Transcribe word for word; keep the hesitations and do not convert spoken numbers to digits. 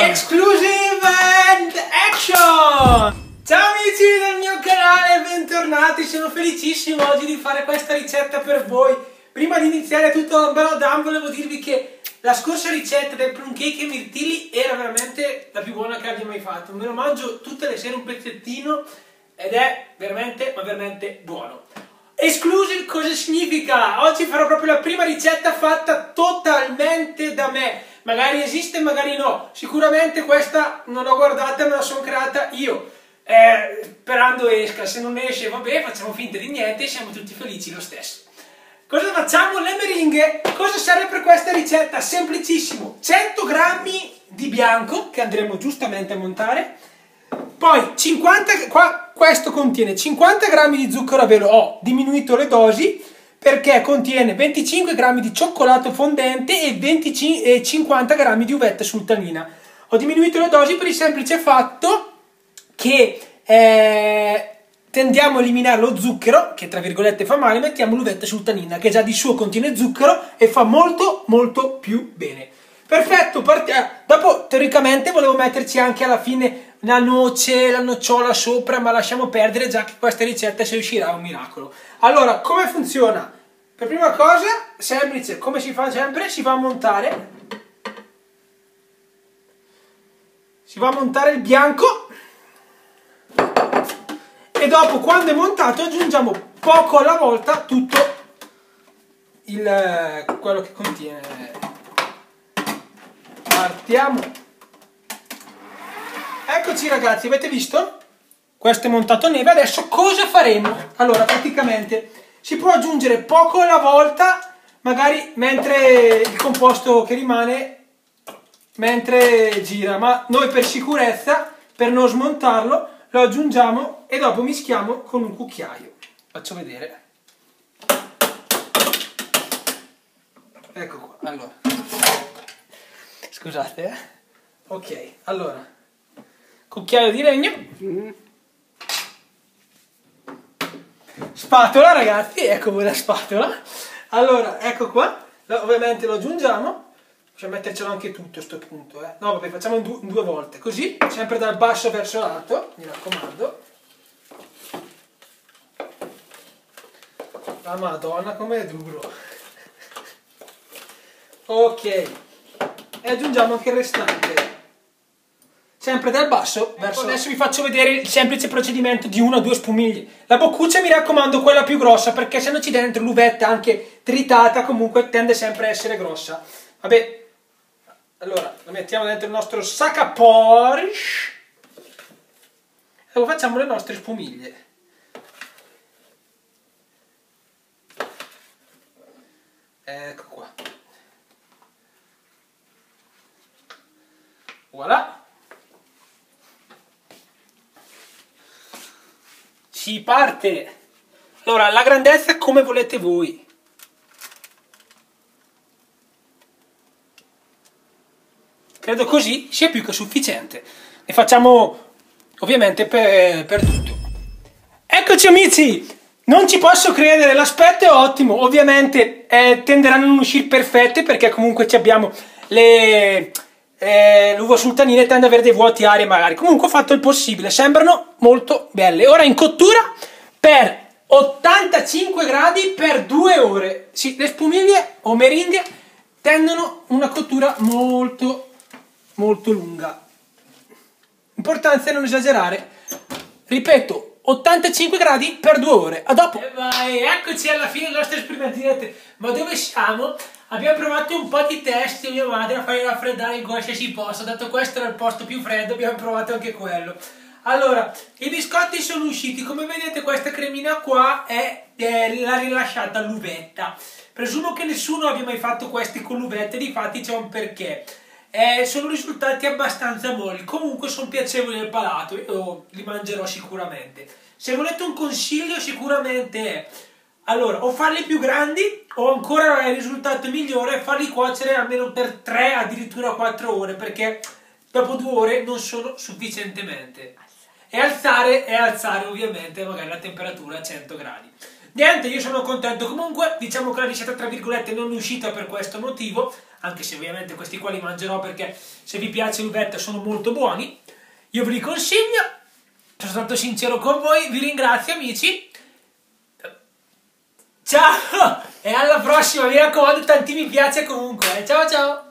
Exclusive and action! Ciao amici del mio canale, bentornati, sono felicissimo oggi di fare questa ricetta per voi. Prima di iniziare tutto un bello down volevo dirvi che la scorsa ricetta del plum cake e mirtilli era veramente la più buona che abbia mai fatto. Me lo mangio tutte le sere un pezzettino ed è veramente, ma veramente buono. Exclusive cosa significa? Oggi farò proprio la prima ricetta fatta totalmente da me. Magari esiste, magari no. Sicuramente questa non l'ho guardata, me la sono creata io. Eh, sperando esca. Se non esce, vabbè, facciamo finta di niente e siamo tutti felici lo stesso. Cosa facciamo? Le meringhe. Cosa serve per questa ricetta? Semplicissimo. cento grammi di bianco che andremo giustamente a montare. Poi cinquanta, qua, questo contiene cinquanta grammi di zucchero a velo. Ho diminuito le dosi perché contiene venticinque grammi di cioccolato fondente e, venticinque, e cinquanta grammi di uvetta sultanina. Ho diminuito le dosi per il semplice fatto che eh, tendiamo a eliminare lo zucchero, che tra virgolette fa male, mettiamo l'uvetta sultanina, che già di suo contiene zucchero e fa molto molto più bene. Perfetto, partiamo. Dopo teoricamente volevo metterci anche alla fine la noce, la nocciola sopra, ma lasciamo perdere già che questa ricetta se uscirà un miracolo. Allora, come funziona? Per prima cosa, semplice, come si fa sempre, si va a montare si va a montare il bianco e dopo, quando è montato, aggiungiamo poco alla volta tutto il, quello che contiene. Partiamo. Eccoci ragazzi, avete visto? Questo è montato a neve. Adesso cosa faremo? Allora, praticamente si può aggiungere poco alla volta, magari mentre il composto che rimane mentre gira, ma noi per sicurezza, per non smontarlo, lo aggiungiamo e dopo mischiamo con un cucchiaio. Faccio vedere. Ecco qua, allora. Scusate, eh. Ok, allora. Cucchiaio di legno. Spatola ragazzi, ecco voi la spatola. Allora, ecco qua. Ovviamente lo aggiungiamo. Possiamo mettercelo anche tutto a sto punto, eh. No, vabbè, facciamo in, du in due volte. Così, sempre dal basso verso l'alto, mi raccomando. La Madonna, com'è duro. Ok. E aggiungiamo anche il restante. Sempre dal basso verso... Adesso vi faccio vedere il semplice procedimento di una o due spumiglie. La boccuccia mi raccomando quella più grossa, perché se non ci dentro l'uvetta anche tritata comunque tende sempre a essere grossa. Vabbè, allora la mettiamo dentro il nostro sac à porridge e poi facciamo le nostre spumiglie. Ecco qua. Voilà. Si parte. Allora, la grandezza come volete voi. Credo così sia più che sufficiente. Ne facciamo ovviamente per, per tutto. Eccoci amici, non ci posso credere, l'aspetto è ottimo. Ovviamente eh, tenderanno a non uscire perfette perché comunque ci abbiamo le... Eh, l'uva sultanina tende ad avere dei vuoti aria magari. Comunque ho fatto il possibile, sembrano molto belle. Ora in cottura per ottantacinque gradi per due ore. Sì, le spumiglie o meringhe tendono una cottura molto molto lunga. Importanza è non esagerare. Ripeto, ottantacinque gradi per due ore. A dopo. E vai, eccoci alla fine del nostro esperimento. Direte, ma dove siamo? Abbiamo provato un po' di test io e mia madre a fare raffreddare in qualsiasi posto. Dato questo era il posto più freddo, abbiamo provato anche quello. Allora, i biscotti sono usciti. Come vedete questa cremina qua è, è la rilasciata all'uvetta. Presumo che nessuno abbia mai fatto questi con l'uvetta, difatti c'è un perché. Eh, sono risultati abbastanza molli, comunque sono piacevoli al palato, io li mangerò sicuramente. Se volete un consiglio sicuramente è, allora, o farli più grandi o ancora il risultato migliore è farli cuocere almeno per tre, addirittura quattro ore, perché dopo due ore non sono sufficientemente. E alzare, e alzare ovviamente magari la temperatura a cento gradi. Niente, io sono contento comunque, diciamo che la ricetta tra virgolette non è uscita per questo motivo, anche se ovviamente questi qua li mangerò perché se vi piace l'uvetta sono molto buoni. Io ve li consiglio, sono stato sincero con voi, vi ringrazio amici. Ciao e alla prossima, mi raccomando, tanti mi piace comunque. Ciao ciao!